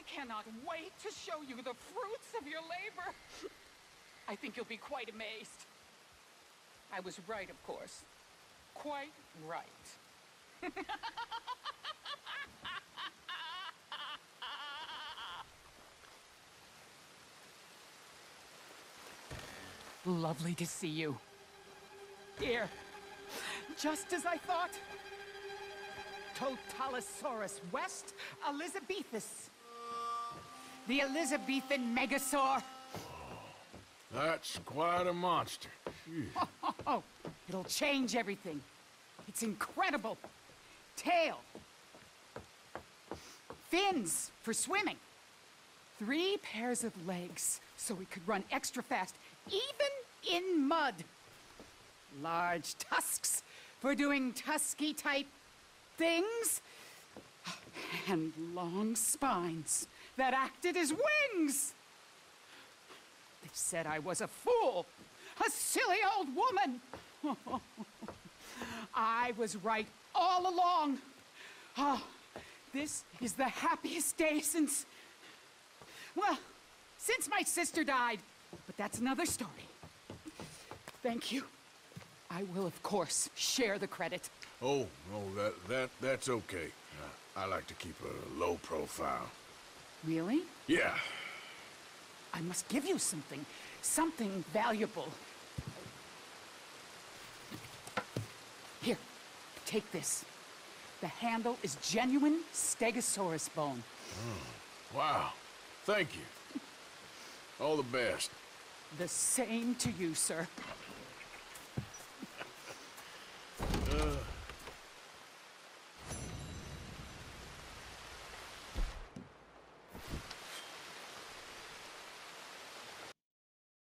cannot wait to show you the fruits of your labor. I think you'll be quite amazed. I was right, of course. Quite right. Lovely to see you. Here, just as I thought. Totalosaurus West Elizabethus. The Elizabethan Megasaur. That's quite a monster. Oh, it'll change everything. It's incredible. Tail. Fins for swimming. 3 pairs of legs so it could run extra fast, even in mud. Large tusks for doing tusky-type things. And long spines that acted as wings. They said I was a fool, a silly old woman. I was right all along. Oh, this is the happiest day since... well, since my sister died. But that's another story. Thank you. I will, of course, share the credit. Oh, no, that's okay. I like to keep a low profile. Really? Yeah. I must give you something. Something valuable. Here, take this. The handle is genuine Stegosaurus bone. Oh, wow. Thank you. All the best. The same to you, sir.